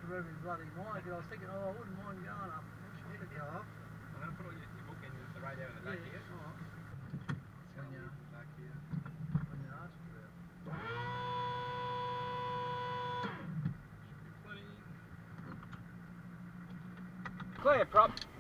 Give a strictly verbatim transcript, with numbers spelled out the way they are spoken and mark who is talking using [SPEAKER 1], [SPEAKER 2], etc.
[SPEAKER 1] really bloody mind, because I was thinking, oh, I wouldn't mind going up. I should go up.
[SPEAKER 2] I'm going to put all your, your book in the radio in the back
[SPEAKER 1] yeah,
[SPEAKER 2] here.
[SPEAKER 1] Alright.
[SPEAKER 2] When you back here.
[SPEAKER 1] When you ask for it.
[SPEAKER 2] Should be plenty. Clear, prop.